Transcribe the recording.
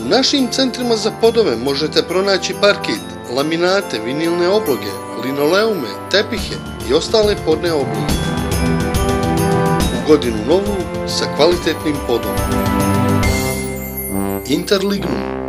U našim centrima za podove možete pronaći parket, laminate, vinilne obloge, linoleume, tepihe i ostale podne obloge. U godinu novu sa kvalitetnim podom. Interlignum.